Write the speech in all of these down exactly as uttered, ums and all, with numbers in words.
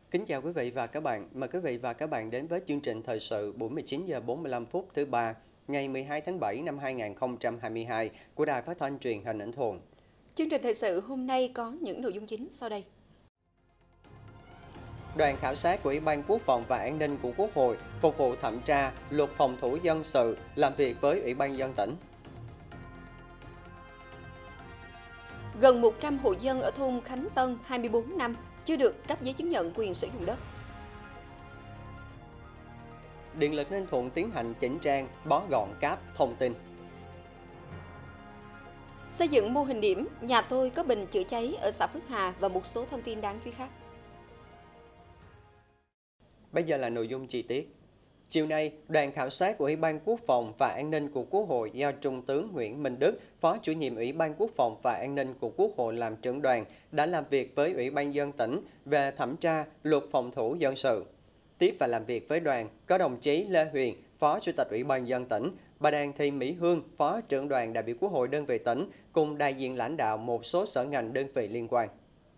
Kính chào quý vị và các bạn. Mời quý vị và các bạn đến với chương trình thời sự buổi mười chín giờ bốn mươi lăm phút thứ ba ngày mười hai tháng bảy năm hai nghìn không trăm hai mươi hai của Đài Phát thanh Truyền hình Ảnh Thuận. Chương trình thời sự hôm nay có những nội dung chính sau đây. Đoàn khảo sát của Ủy ban Quốc phòng và An ninh của Quốc hội phục vụ thẩm tra luật phòng thủ dân sự làm việc với Ủy ban nhân dân tỉnh. Gần một trăm hộ dân ở thôn Khánh Tân hai mươi bốn năm chưa được cấp giấy chứng nhận quyền sử dụng đất. Điện lực Ninh Thuận tiến hành chỉnh trang, bó gọn cáp thông tin. Xây dựng mô hình điểm nhà tôi có bình chữa cháy ở xã Phước Hà và một số thông tin đáng chú ý khác. Bây giờ là nội dung chi tiết. Chiều nay, đoàn khảo sát của Ủy ban Quốc phòng và An ninh của Quốc hội do Trung tướng Nguyễn Minh Đức, Phó chủ nhiệm Ủy ban Quốc phòng và An ninh của Quốc hội làm trưởng đoàn, đã làm việc với Ủy ban nhân dân tỉnh về thẩm tra luật phòng thủ dân sự. Tiếp và làm việc với đoàn có đồng chí Lê Huyền, Phó Chủ tịch Ủy ban nhân dân tỉnh, bà Đàn Thị Mỹ Hương, Phó trưởng đoàn đại biểu Quốc hội đơn vị tỉnh, cùng đại diện lãnh đạo một số sở ngành đơn vị liên quan.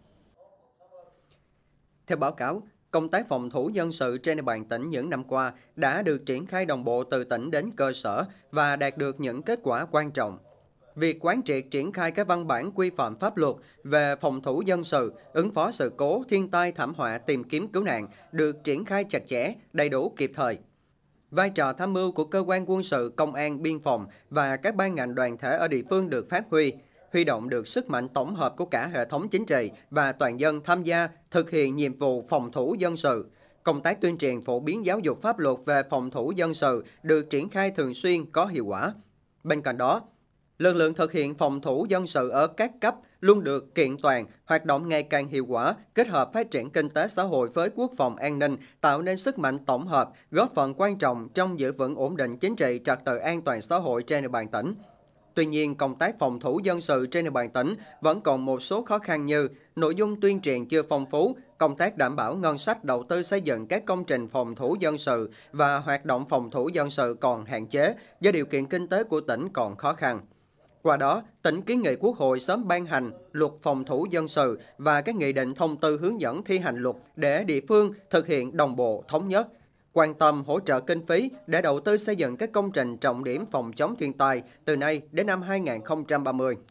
Theo báo cáo, công tác phòng thủ dân sự trên địa bàn tỉnh những năm qua đã được triển khai đồng bộ từ tỉnh đến cơ sở và đạt được những kết quả quan trọng. Việc quán triệt triển khai các văn bản quy phạm pháp luật về phòng thủ dân sự, ứng phó sự cố, thiên tai, thảm họa, tìm kiếm cứu nạn được triển khai chặt chẽ, đầy đủ kịp thời. Vai trò tham mưu của cơ quan quân sự, công an, biên phòng và các ban ngành đoàn thể ở địa phương được phát huy, huy động được sức mạnh tổng hợp của cả hệ thống chính trị và toàn dân tham gia thực hiện nhiệm vụ phòng thủ dân sự. Công tác tuyên truyền phổ biến giáo dục pháp luật về phòng thủ dân sự được triển khai thường xuyên có hiệu quả. Bên cạnh đó, lực lượng thực hiện phòng thủ dân sự ở các cấp luôn được kiện toàn, hoạt động ngày càng hiệu quả, kết hợp phát triển kinh tế xã hội với quốc phòng an ninh, tạo nên sức mạnh tổng hợp, góp phần quan trọng trong giữ vững ổn định chính trị, trật tự an toàn xã hội trên địa bàn tỉnh. Tuy nhiên, công tác phòng thủ dân sự trên địa bàn tỉnh vẫn còn một số khó khăn như nội dung tuyên truyền chưa phong phú, công tác đảm bảo ngân sách đầu tư xây dựng các công trình phòng thủ dân sự và hoạt động phòng thủ dân sự còn hạn chế do điều kiện kinh tế của tỉnh còn khó khăn. Qua đó, tỉnh kiến nghị Quốc hội sớm ban hành luật phòng thủ dân sự và các nghị định thông tư hướng dẫn thi hành luật để địa phương thực hiện đồng bộ thống nhất, quan tâm hỗ trợ kinh phí để đầu tư xây dựng các công trình trọng điểm phòng chống thiên tai từ nay đến năm hai nghìn không trăm ba mươi.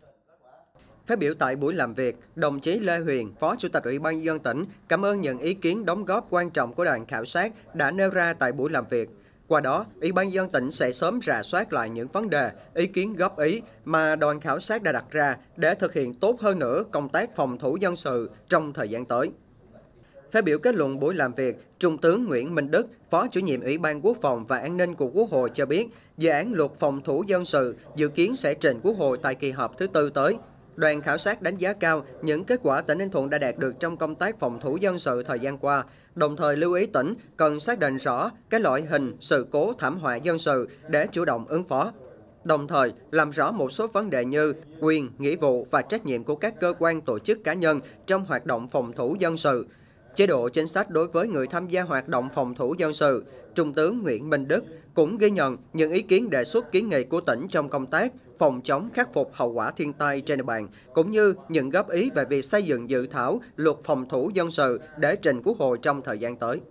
Phát biểu tại buổi làm việc, đồng chí Lê Huyền, Phó Chủ tịch Ủy ban nhân dân tỉnh, cảm ơn những ý kiến đóng góp quan trọng của đoàn khảo sát đã nêu ra tại buổi làm việc. Qua đó, Ủy ban nhân dân tỉnh sẽ sớm rà soát lại những vấn đề, ý kiến góp ý mà đoàn khảo sát đã đặt ra để thực hiện tốt hơn nữa công tác phòng thủ dân sự trong thời gian tới. Phát biểu kết luận buổi làm việc, Trung tướng Nguyễn Minh Đức, Phó Chủ nhiệm Ủy ban Quốc phòng và An ninh của Quốc hội cho biết, dự án luật phòng thủ dân sự dự kiến sẽ trình Quốc hội tại kỳ họp thứ tư tới. Đoàn khảo sát đánh giá cao những kết quả tỉnh Ninh Thuận đã đạt được trong công tác phòng thủ dân sự thời gian qua, đồng thời lưu ý tỉnh cần xác định rõ các loại hình sự cố thảm họa dân sự để chủ động ứng phó. Đồng thời, làm rõ một số vấn đề như quyền, nghĩa vụ và trách nhiệm của các cơ quan tổ chức cá nhân trong hoạt động phòng thủ dân sự, chế độ chính sách đối với người tham gia hoạt động phòng thủ dân sự. Trung tướng Nguyễn Minh Đức cũng ghi nhận những ý kiến đề xuất kiến nghị của tỉnh trong công tác phòng chống khắc phục hậu quả thiên tai trên địa bàn, cũng như những góp ý về việc xây dựng dự thảo luật phòng thủ dân sự để trình Quốc hội trong thời gian tới.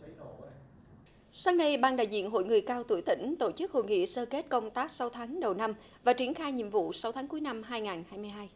Sáng nay, Ban đại diện Hội người cao tuổi tỉnh tổ chức hội nghị sơ kết công tác sáu tháng đầu năm và triển khai nhiệm vụ sáu tháng cuối năm hai nghìn không trăm hai mươi hai.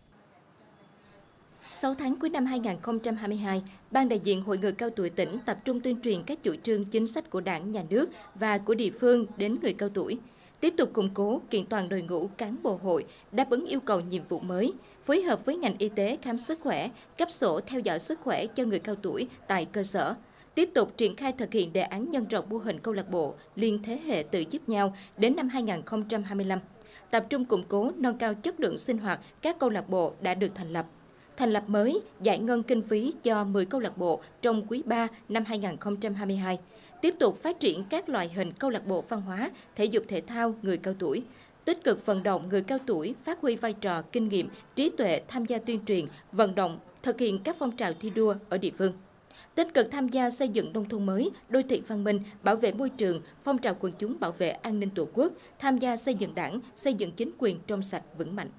sáu tháng cuối năm hai nghìn không trăm hai mươi hai, Ban đại diện Hội người cao tuổi tỉnh tập trung tuyên truyền các chủ trương chính sách của Đảng, Nhà nước và của địa phương đến người cao tuổi, tiếp tục củng cố kiện toàn đội ngũ cán bộ hội đáp ứng yêu cầu nhiệm vụ mới, phối hợp với ngành y tế khám sức khỏe, cấp sổ theo dõi sức khỏe cho người cao tuổi tại cơ sở, tiếp tục triển khai thực hiện đề án nhân rộng mô hình câu lạc bộ liên thế hệ tự giúp nhau đến năm hai nghìn không trăm hai mươi lăm, tập trung củng cố nâng cao chất lượng sinh hoạt các câu lạc bộ đã được thành lập. Thành lập mới, giải ngân kinh phí cho mười câu lạc bộ trong quý ba năm hai nghìn không trăm hai mươi hai. Tiếp tục phát triển các loại hình câu lạc bộ văn hóa, thể dục thể thao người cao tuổi. Tích cực vận động người cao tuổi phát huy vai trò kinh nghiệm, trí tuệ tham gia tuyên truyền, vận động, thực hiện các phong trào thi đua ở địa phương. Tích cực tham gia xây dựng nông thôn mới, đô thị văn minh, bảo vệ môi trường, phong trào quần chúng bảo vệ an ninh Tổ quốc, tham gia xây dựng Đảng, xây dựng chính quyền trong sạch vững mạnh.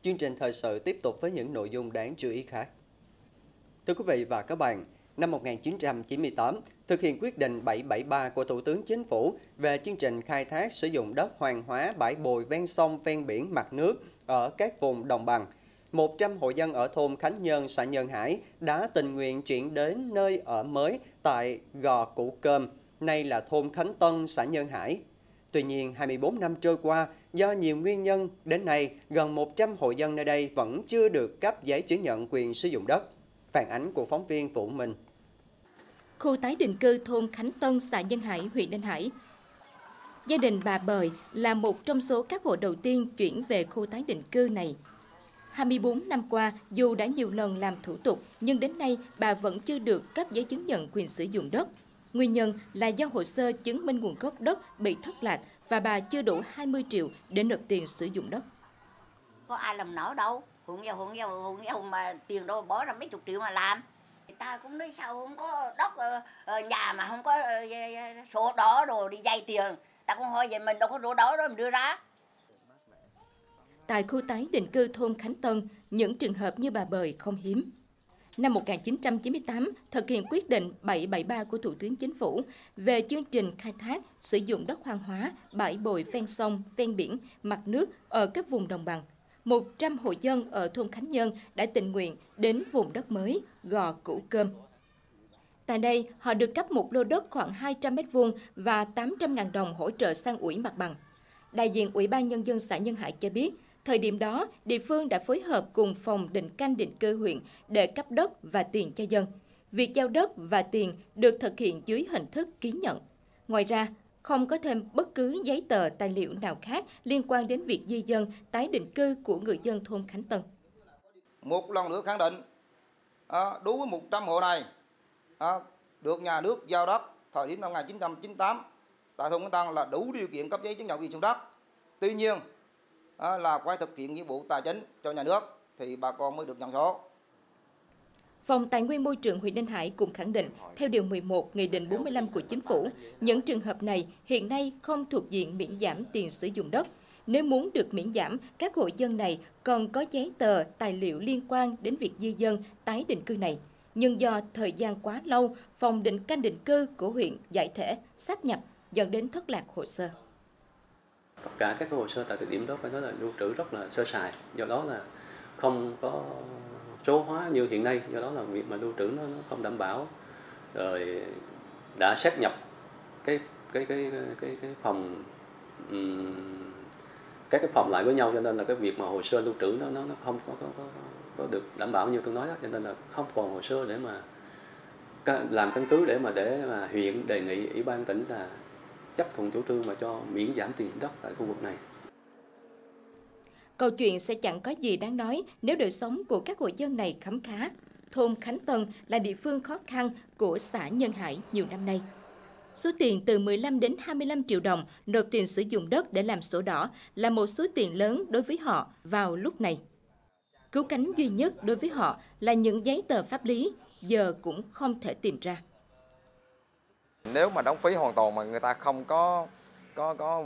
Chương trình thời sự tiếp tục với những nội dung đáng chú ý khác. Thưa quý vị và các bạn, năm một nghìn chín trăm chín mươi tám, thực hiện quyết định bảy trăm bảy mươi ba của Thủ tướng Chính phủ về chương trình khai thác sử dụng đất hoang hóa bãi bồi ven sông, ven biển, mặt nước ở các vùng đồng bằng. một trăm hộ dân ở thôn Khánh Nhơn, xã Nhơn Hải đã tình nguyện chuyển đến nơi ở mới tại Gò Củ Cơm, nay là thôn Khánh Tân, xã Nhơn Hải. Tuy nhiên, hai mươi bốn năm trôi qua, do nhiều nguyên nhân, đến nay gần một trăm hộ dân nơi đây vẫn chưa được cấp giấy chứng nhận quyền sử dụng đất. Phản ánh của phóng viên Vũ Minh. Khu tái định cư thôn Khánh Tân, xã Nhân Hải, huyện Ninh Hải. Gia đình bà Bời là một trong số các hộ đầu tiên chuyển về khu tái định cư này. hai mươi bốn năm qua, dù đã nhiều lần làm thủ tục, nhưng đến nay bà vẫn chưa được cấp giấy chứng nhận quyền sử dụng đất. Nguyên nhân là do hồ sơ chứng minh nguồn gốc đất bị thất lạc và bà chưa đủ hai mươi triệu để nộp tiền sử dụng đất. Có ai làm nổi đâu, hộ nghèo, hộ nghèo, hộ nghèo mà tiền đâu bỏ ra mấy chục triệu mà làm. Người ta cũng nói sao không có đất nhà mà không có sổ đỏ rồi đi vay tiền. Ta cũng hỏi vậy mình đâu có sổ đỏ đó mình đưa ra. Tại khu tái định cư thôn Khánh Tân, những trường hợp như bà Bời không hiếm. Năm một nghìn chín trăm chín mươi tám, thực hiện quyết định bảy trăm bảy mươi ba của Thủ tướng Chính phủ về chương trình khai thác, sử dụng đất hoang hóa, bãi bồi ven sông, ven biển, mặt nước ở các vùng đồng bằng. một trăm hộ dân ở thôn Khánh Nhơn đã tình nguyện đến vùng đất mới, Gò Củ Cơm. Tại đây, họ được cấp một lô đất khoảng hai trăm mét vuông và tám trăm nghìn đồng hỗ trợ san ủi mặt bằng. Đại diện Ủy ban Nhân dân xã Nhân Hải cho biết, thời điểm đó, địa phương đã phối hợp cùng phòng định canh định cư huyện để cấp đất và tiền cho dân. Việc giao đất và tiền được thực hiện dưới hình thức ký nhận. Ngoài ra, không có thêm bất cứ giấy tờ tài liệu nào khác liên quan đến việc di dân, tái định cư của người dân thôn Khánh Tân. Một lần nữa khẳng định, à, đối với một trăm hộ này, à, được nhà nước giao đất thời điểm năm một nghìn chín trăm chín mươi tám tại thôn Khánh Tân là đủ điều kiện cấp giấy chứng nhận quyền sử dụng đất. Tuy nhiên, à, là phải thực hiện nghĩa vụ tài chính cho nhà nước thì bà con mới được nhận số. Phòng Tài nguyên Môi trường huyện Ninh Hải cũng khẳng định, theo Điều mười một Nghị định bốn mươi lăm của Chính phủ, những trường hợp này hiện nay không thuộc diện miễn giảm tiền sử dụng đất. Nếu muốn được miễn giảm, các hộ dân này còn có giấy tờ, tài liệu liên quan đến việc di dân, tái định cư này. Nhưng do thời gian quá lâu, Phòng định canh định cư của huyện giải thể, sáp nhập, dẫn đến thất lạc hồ sơ. Tất cả các hồ sơ tại thời điểm đó phải nói là lưu trữ rất là sơ sài, do đó là không có số hóa như hiện nay, do đó là việc mà lưu trữ nó, nó không đảm bảo. Rồi đã sát nhập cái cái cái cái cái, cái phòng um, các cái phòng lại với nhau, cho nên là cái việc mà hồ sơ lưu trữ nó nó nó không có, có, có, có được đảm bảo như tôi nói đó, cho nên là không còn hồ sơ để mà làm căn cứ để mà để mà huyện đề nghị Ủy ban tỉnh là chấp thuận chủ trương mà cho miễn giảm tiền đất tại khu vực này. Câu chuyện sẽ chẳng có gì đáng nói nếu đời sống của các hộ dân này khấm khá. Thôn Khánh Tân là địa phương khó khăn của xã Nhân Hải nhiều năm nay. Số tiền từ mười lăm đến hai mươi lăm triệu đồng nộp tiền sử dụng đất để làm sổ đỏ là một số tiền lớn đối với họ vào lúc này. Cứu cánh duy nhất đối với họ là những giấy tờ pháp lý, giờ cũng không thể tìm ra. Nếu mà đóng phí hoàn toàn mà người ta không có có có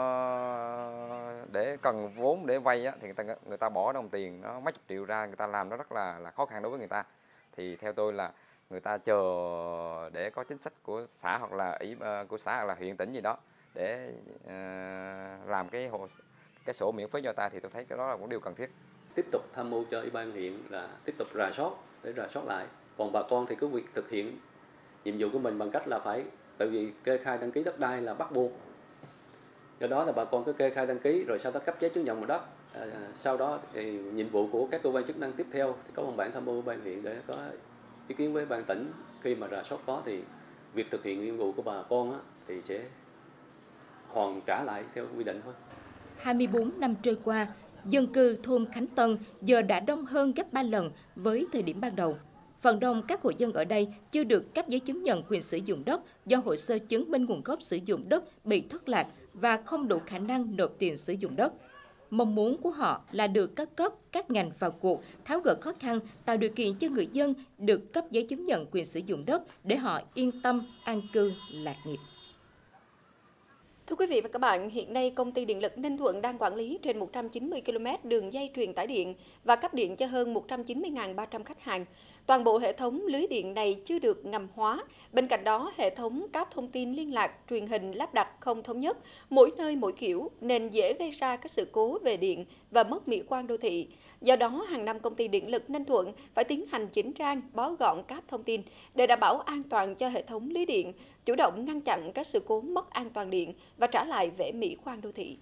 để cần vốn để vay á, thì người ta người ta bỏ đồng tiền nó mấy chục triệu ra, người ta làm nó rất là là khó khăn đối với người ta. Thì theo tôi là người ta chờ để có chính sách của xã hoặc là ý của xã hoặc là huyện tỉnh gì đó để uh, làm cái hồ cái sổ miễn phí cho ta, thì tôi thấy cái đó là một điều cần thiết. Tiếp tục tham mưu cho Ủy ban huyện là tiếp tục rà soát để rà soát lại. Còn bà con thì cứ việc thực hiện nhiệm vụ của mình bằng cách là phải, tại vì kê khai đăng ký đất đai là bắt buộc. Do đó là bà con cứ kê khai đăng ký rồi sau đó cấp giấy chứng nhận mặt đất. À, sau đó thì nhiệm vụ của các cơ quan chức năng tiếp theo thì có văn bản tham mưu ban huyện để có ý kiến với ban tỉnh. Khi mà rà soát có thì việc thực hiện nhiệm vụ của bà con á, thì sẽ hoàn trả lại theo quy định thôi. hai mươi bốn năm trôi qua, dân cư thôn Khánh Tân giờ đã đông hơn gấp ba lần với thời điểm ban đầu. Phần đông các hộ dân ở đây chưa được cấp giấy chứng nhận quyền sử dụng đất do hồ sơ chứng minh nguồn gốc sử dụng đất bị thất lạc và không đủ khả năng nộp tiền sử dụng đất. Mong muốn của họ là được các cấp, các ngành vào cuộc, tháo gỡ khó khăn, tạo điều kiện cho người dân được cấp giấy chứng nhận quyền sử dụng đất để họ yên tâm an cư lạc nghiệp. Thưa quý vị và các bạn, hiện nay Công ty Điện lực Ninh Thuận đang quản lý trên một trăm chín mươi ki lô mét đường dây truyền tải điện và cấp điện cho hơn một trăm chín mươi nghìn ba trăm khách hàng. Toàn bộ hệ thống lưới điện này chưa được ngầm hóa. Bên cạnh đó, hệ thống cáp thông tin liên lạc, truyền hình lắp đặt không thống nhất, mỗi nơi mỗi kiểu nên dễ gây ra các sự cố về điện và mất mỹ quan đô thị. Do đó, hàng năm Công ty Điện lực Ninh Thuận phải tiến hành chỉnh trang, bó gọn cáp thông tin để đảm bảo an toàn cho hệ thống lưới điện, chủ động ngăn chặn các sự cố mất an toàn điện và trả lại vẻ mỹ quan đô thị.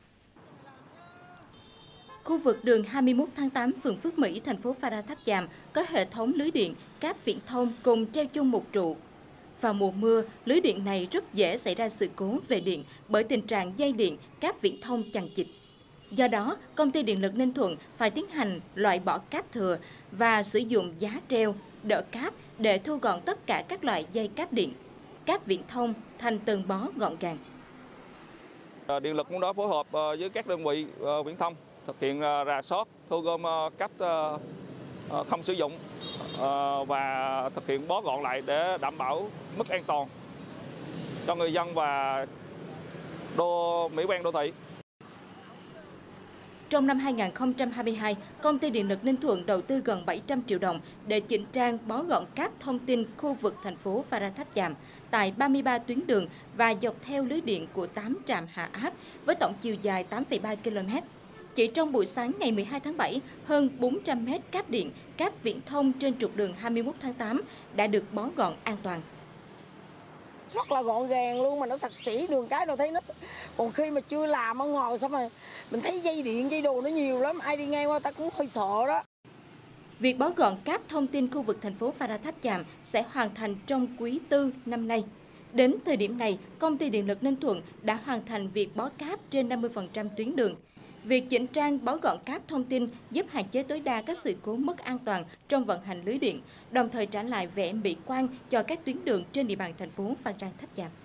Khu vực đường hai mươi mốt tháng tám, phường Phước Mỹ, thành phố Phan Rang Tháp Chàm có hệ thống lưới điện, cáp viễn thông cùng treo chung một trụ. Vào mùa mưa, lưới điện này rất dễ xảy ra sự cố về điện bởi tình trạng dây điện, cáp viễn thông chằng chịt. Do đó, Công ty Điện lực Ninh Thuận phải tiến hành loại bỏ cáp thừa và sử dụng giá treo, đỡ cáp để thu gọn tất cả các loại dây cáp điện, cáp viễn thông thành từng bó gọn gàng. Điện lực cũng đã phối hợp với các đơn vị viễn thông thực hiện rà soát, thu gom cáp không sử dụng và thực hiện bó gọn lại để đảm bảo mức an toàn cho người dân và đô mỹ quan đô thị. Trong năm hai nghìn không trăm hai mươi hai, Công ty Điện lực Ninh Thuận đầu tư gần bảy trăm triệu đồng để chỉnh trang bó gọn cáp thông tin khu vực thành phố Phan Rang Tháp Chàm tại ba mươi ba tuyến đường và dọc theo lưới điện của tám trạm hạ áp với tổng chiều dài tám phẩy ba ki lô mét. Chỉ trong buổi sáng ngày mười hai tháng bảy, hơn bốn trăm mét cáp điện, cáp viễn thông trên trục đường hai mươi mốt tháng tám đã được bó gọn an toàn. Rất là gọn gàng luôn, mà nó sạch sẽ đường cái đâu thấy nó. Còn khi mà chưa làm ở ngồi xong rồi mình thấy dây điện, dây đồ nó nhiều lắm, ai đi ngang qua ta cũng hơi sợ đó. Việc bó gọn cáp thông tin khu vực thành phố Phan Rang Tháp Chàm sẽ hoàn thành trong quý tư năm nay. Đến thời điểm này, Công ty Điện lực Ninh Thuận đã hoàn thành việc bó cáp trên năm mươi phần trăm tuyến đường. Việc chỉnh trang bó gọn cáp thông tin giúp hạn chế tối đa các sự cố mất an toàn trong vận hành lưới điện, đồng thời trả lại vẻ mỹ quan cho các tuyến đường trên địa bàn thành phố Phan Rang Tháp Chàm.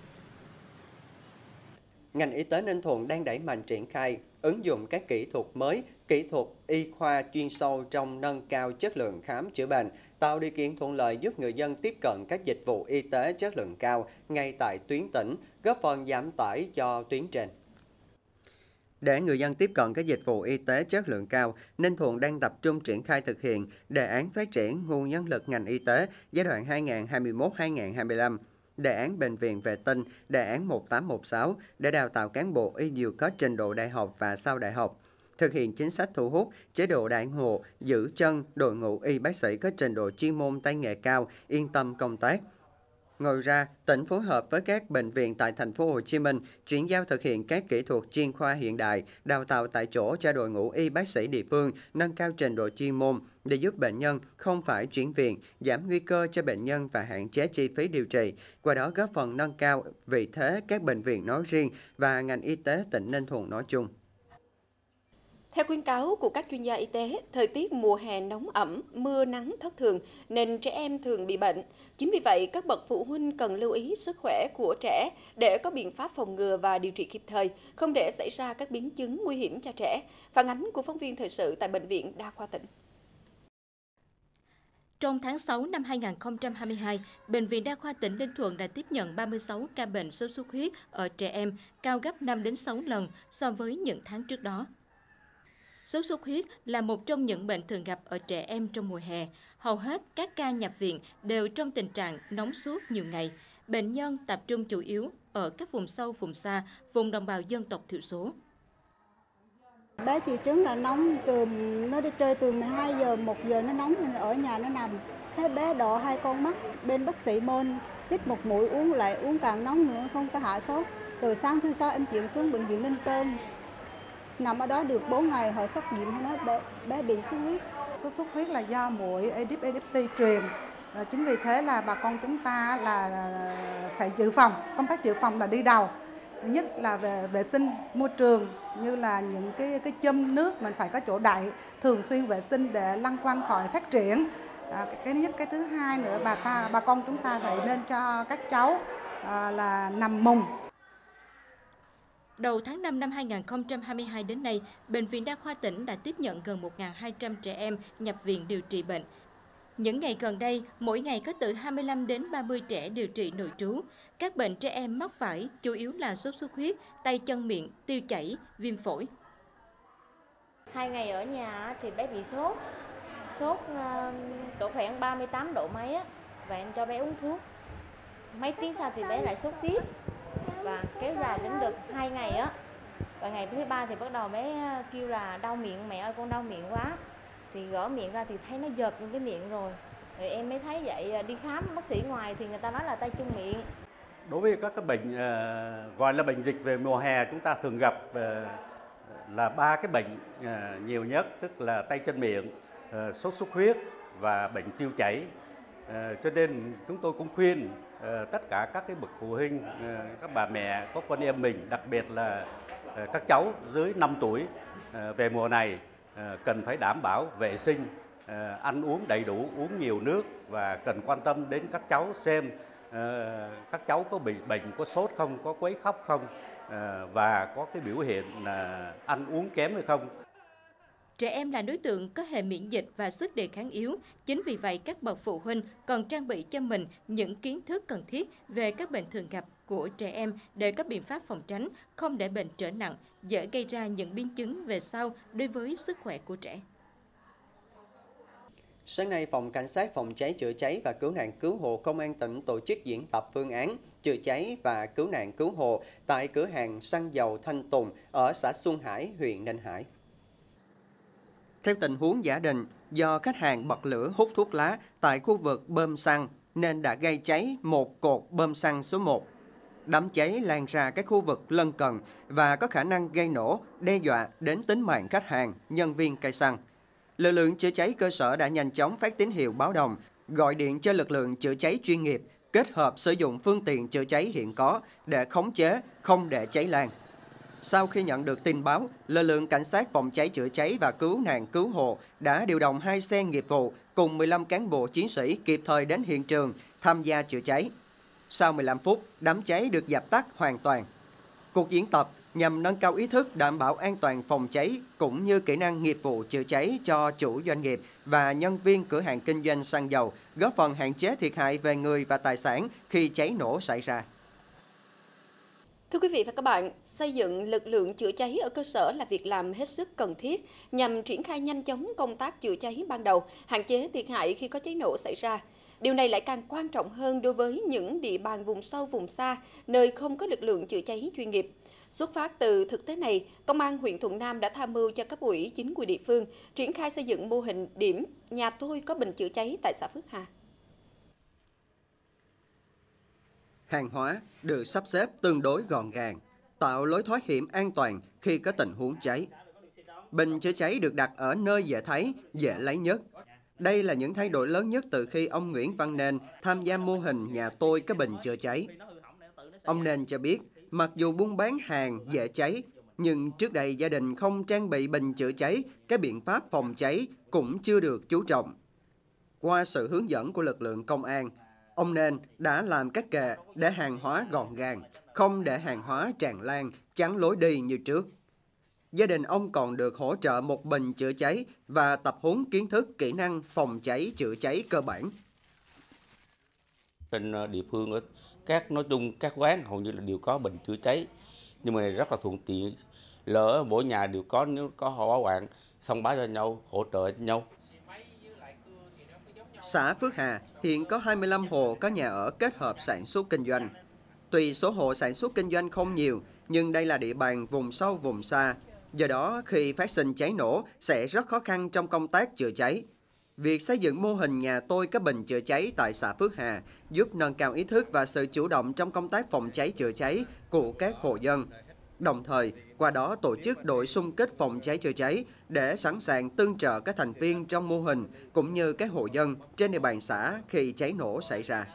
Ngành y tế Ninh Thuận đang đẩy mạnh triển khai, ứng dụng các kỹ thuật mới, kỹ thuật y khoa chuyên sâu trong nâng cao chất lượng khám chữa bệnh, tạo điều kiện thuận lợi giúp người dân tiếp cận các dịch vụ y tế chất lượng cao ngay tại tuyến tỉnh, góp phần giảm tải cho tuyến trên. Để người dân tiếp cận các dịch vụ y tế chất lượng cao, Ninh Thuận đang tập trung triển khai thực hiện đề án phát triển nguồn nhân lực ngành y tế giai đoạn hai nghìn không trăm hai mươi mốt đến hai nghìn không trăm hai mươi lăm, đề án bệnh viện vệ tinh, đề án một tám một sáu để đào tạo cán bộ y dược có trình độ đại học và sau đại học, thực hiện chính sách thu hút, chế độ đãi ngộ, giữ chân đội ngũ y bác sĩ có trình độ chuyên môn tay nghề cao, yên tâm công tác. Ngoài ra, tỉnh phối hợp với các bệnh viện tại thành phố Hồ Chí Minh chuyển giao thực hiện các kỹ thuật chuyên khoa hiện đại, đào tạo tại chỗ cho đội ngũ y bác sĩ địa phương, nâng cao trình độ chuyên môn để giúp bệnh nhân không phải chuyển viện, giảm nguy cơ cho bệnh nhân và hạn chế chi phí điều trị, qua đó góp phần nâng cao vị thế các bệnh viện nói riêng và ngành y tế tỉnh Ninh Thuận nói chung. Theo khuyến cáo của các chuyên gia y tế, thời tiết mùa hè nóng ẩm, mưa nắng thất thường nên trẻ em thường bị bệnh. Chính vì vậy, các bậc phụ huynh cần lưu ý sức khỏe của trẻ để có biện pháp phòng ngừa và điều trị kịp thời, không để xảy ra các biến chứng nguy hiểm cho trẻ. Phản ánh của phóng viên thời sự tại Bệnh viện Đa khoa tỉnh. Trong tháng sáu năm hai nghìn không trăm hai mươi hai, Bệnh viện Đa khoa tỉnh Ninh Thuận đã tiếp nhận ba mươi sáu ca bệnh sốt xuất huyết ở trẻ em, cao gấp năm đến sáu lần so với những tháng trước đó. Sốt xuất huyết là một trong những bệnh thường gặp ở trẻ em trong mùa hè. Hầu hết các ca nhập viện đều trong tình trạng nóng sốt nhiều ngày. Bệnh nhân tập trung chủ yếu ở các vùng sâu, vùng xa, vùng đồng bào dân tộc thiểu số. Bé triệu chứng là nóng, từ nó đi chơi từ mười hai giờ, một giờ nó nóng, ở nhà nó nằm. Thế bé đỏ hai con mắt, bên bác sĩ môn chích một mũi uống lại, uống càng nóng nữa, không có hạ sốt. Rồi sáng thứ sáu em chuyển xuống bệnh viện Ninh Sơn. Nằm ở đó được bốn ngày, họ xét nghiệm, họ nói bé, bé bị sốt huyết. Sốt xuất huyết là do muỗi Aedes aegypti truyền. À, chính vì thế là bà con chúng ta là phải dự phòng, công tác dự phòng là đi đầu. Thứ nhất là về vệ sinh môi trường, như là những cái cái chum nước mình phải có chỗ đậy, thường xuyên vệ sinh để lăng quăng khỏi phát triển. À, cái nhất, cái thứ hai nữa bà ta bà con chúng ta phải nên cho các cháu à, là nằm mùng. Đầu tháng năm năm hai nghìn không trăm hai mươi hai đến nay, Bệnh viện Đa khoa tỉnh đã tiếp nhận gần một nghìn hai trăm trẻ em nhập viện điều trị bệnh. Những ngày gần đây, mỗi ngày có từ hai mươi lăm đến ba mươi trẻ điều trị nội trú. Các bệnh trẻ em mắc phải chủ yếu là sốt xuất huyết, tay chân miệng, tiêu chảy, viêm phổi. Hai ngày ở nhà thì bé bị sốt, sốt cỡ khoảng ba mươi tám độ mấy á, và em cho bé uống thuốc. Mấy tiếng sau thì bé lại sốt tiếp và kéo dài đến được hai ngày á. Và ngày thứ ba thì bắt đầu bé kêu là đau miệng, mẹ ơi con đau miệng quá. Thì gỡ miệng ra thì thấy nó dợt lên cái miệng rồi. Rồi em mới thấy vậy, đi khám bác sĩ ngoài thì người ta nói là tay chân miệng. Đối với các cái bệnh uh, gọi là bệnh dịch về mùa hè, chúng ta thường gặp uh, là ba cái bệnh uh, nhiều nhất, tức là tay chân miệng, uh, sốt xuất huyết và bệnh tiêu chảy. Uh, cho nên chúng tôi cũng khuyên uh, tất cả các cái bậc phụ huynh, uh, các bà mẹ có con em mình, đặc biệt là uh, các cháu dưới năm tuổi uh, về mùa này uh, cần phải đảm bảo vệ sinh, uh, ăn uống đầy đủ, uống nhiều nước và cần quan tâm đến các cháu xem À, các cháu có bị bệnh, có sốt không, có quấy khóc không, à, và có cái biểu hiện là ăn uống kém hay không. Trẻ em là đối tượng có hệ miễn dịch và sức đề kháng yếu. Chính vì vậy, các bậc phụ huynh còn trang bị cho mình những kiến thức cần thiết về các bệnh thường gặp của trẻ em để có biện pháp phòng tránh, không để bệnh trở nặng, dễ gây ra những biến chứng về sau đối với sức khỏe của trẻ. Sáng nay, Phòng Cảnh sát Phòng cháy chữa cháy và Cứu nạn Cứu hộ Công an tỉnh tổ chức diễn tập phương án chữa cháy và cứu nạn cứu hộ tại cửa hàng xăng dầu Thanh Tùng ở xã Xuân Hải, huyện Ninh Hải. Theo tình huống giả định, do khách hàng bật lửa hút thuốc lá tại khu vực bơm xăng nên đã gây cháy một cột bơm xăng số một. Đám cháy lan ra các khu vực lân cận và có khả năng gây nổ, đe dọa đến tính mạng khách hàng, nhân viên cây xăng. Lực lượng chữa cháy cơ sở đã nhanh chóng phát tín hiệu báo động, gọi điện cho lực lượng chữa cháy chuyên nghiệp, kết hợp sử dụng phương tiện chữa cháy hiện có để khống chế, không để cháy lan. Sau khi nhận được tin báo, lực lượng cảnh sát phòng cháy chữa cháy và cứu nạn cứu hộ đã điều động hai xe nghiệp vụ cùng mười lăm cán bộ chiến sĩ kịp thời đến hiện trường tham gia chữa cháy. Sau mười lăm phút, đám cháy được dập tắt hoàn toàn. Cuộc diễn tập nhằm nâng cao ý thức đảm bảo an toàn phòng cháy cũng như kỹ năng nghiệp vụ chữa cháy cho chủ doanh nghiệp và nhân viên cửa hàng kinh doanh xăng dầu, góp phần hạn chế thiệt hại về người và tài sản khi cháy nổ xảy ra. Thưa quý vị và các bạn, xây dựng lực lượng chữa cháy ở cơ sở là việc làm hết sức cần thiết nhằm triển khai nhanh chóng công tác chữa cháy ban đầu, hạn chế thiệt hại khi có cháy nổ xảy ra. Điều này lại càng quan trọng hơn đối với những địa bàn vùng sâu, vùng xa, nơi không có lực lượng chữa cháy chuyên nghiệp. Xuất phát từ thực tế này, Công an huyện Thuận Nam đã tham mưu cho cấp ủy chính quyền địa phương triển khai xây dựng mô hình điểm nhà tôi có bình chữa cháy tại xã Phước Hà. Hàng hóa được sắp xếp tương đối gọn gàng, tạo lối thoát hiểm an toàn khi có tình huống cháy. Bình chữa cháy được đặt ở nơi dễ thấy, dễ lấy nhất. Đây là những thay đổi lớn nhất từ khi ông Nguyễn Văn Nên tham gia mô hình nhà tôi có bình chữa cháy. Ông Nên cho biết, mặc dù buôn bán hàng dễ cháy, nhưng trước đây gia đình không trang bị bình chữa cháy, các biện pháp phòng cháy cũng chưa được chú trọng. Qua sự hướng dẫn của lực lượng công an, ông Nên đã làm các kệ để hàng hóa gọn gàng, không để hàng hóa tràn lan, chắn lối đi như trước. Gia đình ông còn được hỗ trợ một bình chữa cháy và tập huấn kiến thức kỹ năng phòng cháy chữa cháy cơ bản. Trên địa phương ở các nói chung các quán hầu như là đều có bình chữa cháy, nhưng mà này rất là thuận tiện, lỡ mỗi nhà đều có, nếu có hỏa hoạn xong báo cho nhau, hỗ trợ cho nhau. Xã Phước Hà hiện có hai mươi lăm hộ có nhà ở kết hợp sản xuất kinh doanh. Tuy số hộ sản xuất kinh doanh không nhiều, nhưng đây là địa bàn vùng sâu vùng xa. Do đó, khi phát sinh cháy nổ sẽ rất khó khăn trong công tác chữa cháy. Việc xây dựng mô hình nhà tôi có bình chữa cháy tại xã Phước Hà giúp nâng cao ý thức và sự chủ động trong công tác phòng cháy chữa cháy của các hộ dân. Đồng thời, qua đó tổ chức đội xung kích phòng cháy chữa cháy để sẵn sàng tương trợ các thành viên trong mô hình cũng như các hộ dân trên địa bàn xã khi cháy nổ xảy ra.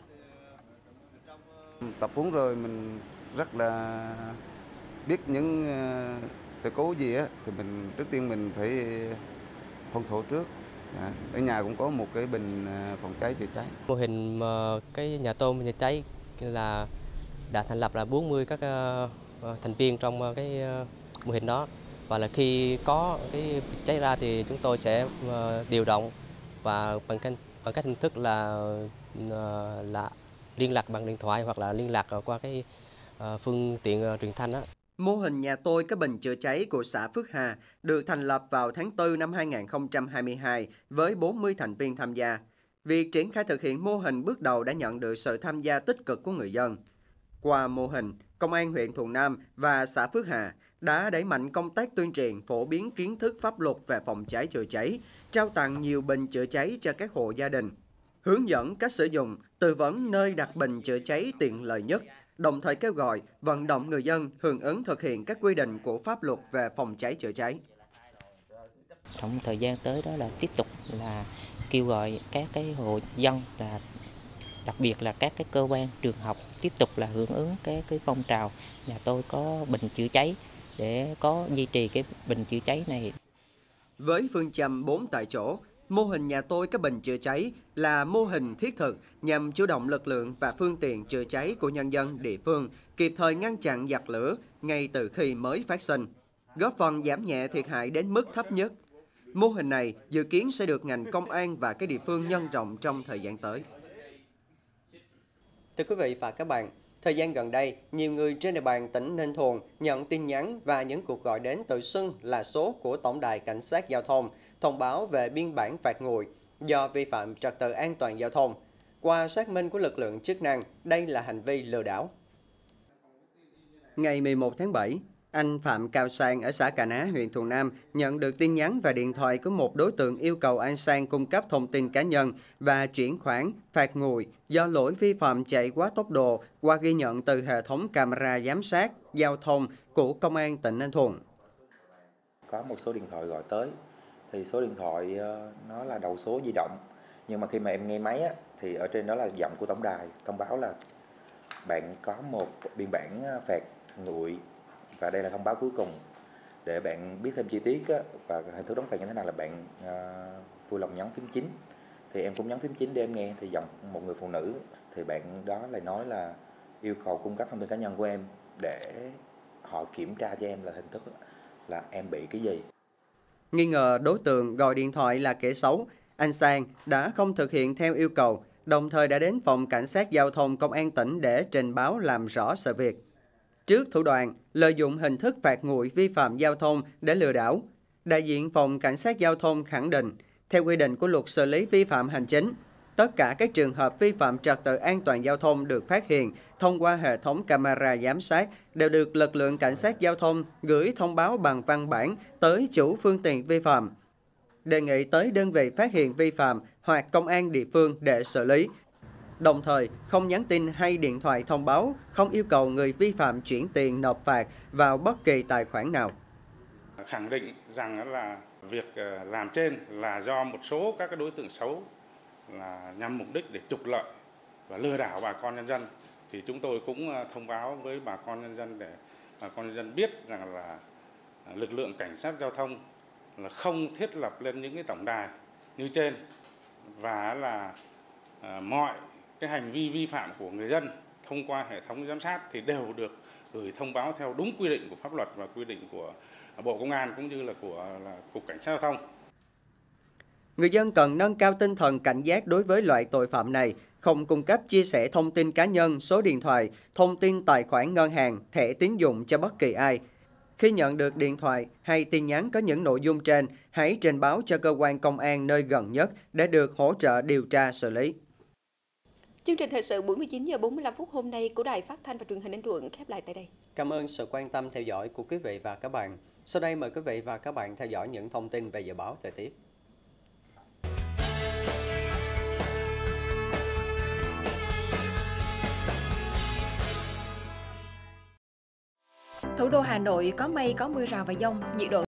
Tập huấn rồi mình rất là biết những sự cố gì á, thì mình trước tiên mình phải phòng thủ trước. Ở nhà cũng có một cái bình phòng cháy chữa cháy. Mô hình cái nhà tôm chữa cháy là đã thành lập là bốn mươi các thành viên trong cái mô hình đó, và là khi có cái cháy ra thì chúng tôi sẽ điều động và bằng bằng cách hình thức là là liên lạc bằng điện thoại hoặc là liên lạc qua cái phương tiện truyền thanh đó. Mô hình nhà tôi có bình chữa cháy của xã Phước Hà được thành lập vào tháng tư năm hai nghìn không trăm hai mươi hai với bốn mươi thành viên tham gia. Việc triển khai thực hiện mô hình bước đầu đã nhận được sự tham gia tích cực của người dân. Qua mô hình, Công an huyện Thuận Nam và xã Phước Hà đã đẩy mạnh công tác tuyên truyền phổ biến kiến thức pháp luật về phòng cháy chữa cháy, trao tặng nhiều bình chữa cháy cho các hộ gia đình, hướng dẫn cách sử dụng, tư vấn nơi đặt bình chữa cháy tiện lợi nhất, đồng thời kêu gọi vận động người dân hưởng ứng thực hiện các quy định của pháp luật về phòng cháy chữa cháy. Trong thời gian tới đó là tiếp tục là kêu gọi các cái hộ dân, là đặc biệt là các cái cơ quan trường học tiếp tục là hưởng ứng cái cái phong trào nhà tôi có bình chữa cháy để có duy trì cái bình chữa cháy này. Với phương châm bốn tại chỗ, mô hình nhà tôi có bình chữa cháy là mô hình thiết thực nhằm chủ động lực lượng và phương tiện chữa cháy của nhân dân địa phương, kịp thời ngăn chặn giặc lửa ngay từ khi mới phát sinh, góp phần giảm nhẹ thiệt hại đến mức thấp nhất. Mô hình này dự kiến sẽ được ngành công an và các địa phương nhân rộng trong thời gian tới. Thưa quý vị và các bạn, thời gian gần đây, nhiều người trên địa bàn tỉnh Ninh Thuận nhận tin nhắn và những cuộc gọi đến tự xưng là số của Tổng đài Cảnh sát Giao thông, thông báo về biên bản phạt nguội do vi phạm trật tự an toàn giao thông. Qua xác minh của lực lượng chức năng, đây là hành vi lừa đảo. Ngày mười một tháng bảy, anh Phạm Cao Sang ở xã Cà Ná, huyện Thuận Nam nhận được tin nhắn và điện thoại của một đối tượng yêu cầu anh Sang cung cấp thông tin cá nhân và chuyển khoản phạt nguội do lỗi vi phạm chạy quá tốc độ qua ghi nhận từ hệ thống camera giám sát giao thông của Công an tỉnh Ninh Thuận. Có một số điện thoại gọi tới, thì số điện thoại nó là đầu số di động, nhưng mà khi mà em nghe máy á, thì ở trên đó là giọng của tổng đài thông báo là bạn có một biên bản phạt nguội và đây là thông báo cuối cùng. Để bạn biết thêm chi tiết á, và hình thức đóng phạt như thế nào là bạn uh, vui lòng nhấn phím chín. Thì em cũng nhấn phím chín để em nghe, thì giọng một người phụ nữ, thì bạn đó lại nói là yêu cầu cung cấp thông tin cá nhân của em để họ kiểm tra cho em là hình thức là em bị cái gì. Nghi ngờ đối tượng gọi điện thoại là kẻ xấu, anh Sang đã không thực hiện theo yêu cầu, đồng thời đã đến phòng cảnh sát giao thông công an tỉnh để trình báo làm rõ sự việc. Trước thủ đoạn lợi dụng hình thức phạt nguội vi phạm giao thông để lừa đảo, đại diện phòng cảnh sát giao thông khẳng định, theo quy định của luật xử lý vi phạm hành chính, tất cả các trường hợp vi phạm trật tự an toàn giao thông được phát hiện thông qua hệ thống camera giám sát đều được lực lượng cảnh sát giao thông gửi thông báo bằng văn bản tới chủ phương tiện vi phạm. Đề nghị tới đơn vị phát hiện vi phạm hoặc công an địa phương để xử lý. Đồng thời, không nhắn tin hay điện thoại thông báo, không yêu cầu người vi phạm chuyển tiền nộp phạt vào bất kỳ tài khoản nào. Khẳng định rằng là việc làm trên là do một số các đối tượng xấu là nhằm mục đích để trục lợi và lừa đảo bà con nhân dân. Thì chúng tôi cũng thông báo với bà con nhân dân để bà con nhân dân biết rằng là lực lượng cảnh sát giao thông là không thiết lập lên những cái tổng đài như trên, và là uh, mọi cái hành vi vi phạm của người dân thông qua hệ thống giám sát thì đều được gửi thông báo theo đúng quy định của pháp luật và quy định của Bộ Công an cũng như là của là Cục Cảnh sát giao thông. Người dân cần nâng cao tinh thần cảnh giác đối với loại tội phạm này, không cung cấp chia sẻ thông tin cá nhân, số điện thoại, thông tin tài khoản ngân hàng, thẻ tín dụng cho bất kỳ ai. Khi nhận được điện thoại hay tin nhắn có những nội dung trên, hãy trình báo cho cơ quan công an nơi gần nhất để được hỗ trợ điều tra xử lý. Chương trình thời sự bốn mươi chín giờ bốn mươi lăm phút hôm nay của Đài Phát thanh và Truyền hình Ninh Thuận khép lại tại đây. Cảm ơn sự quan tâm theo dõi của quý vị và các bạn. Sau đây mời quý vị và các bạn theo dõi những thông tin về dự báo thời tiết. Thủ đô Hà Nội có mây, có mưa rào và dông, nhiệt độ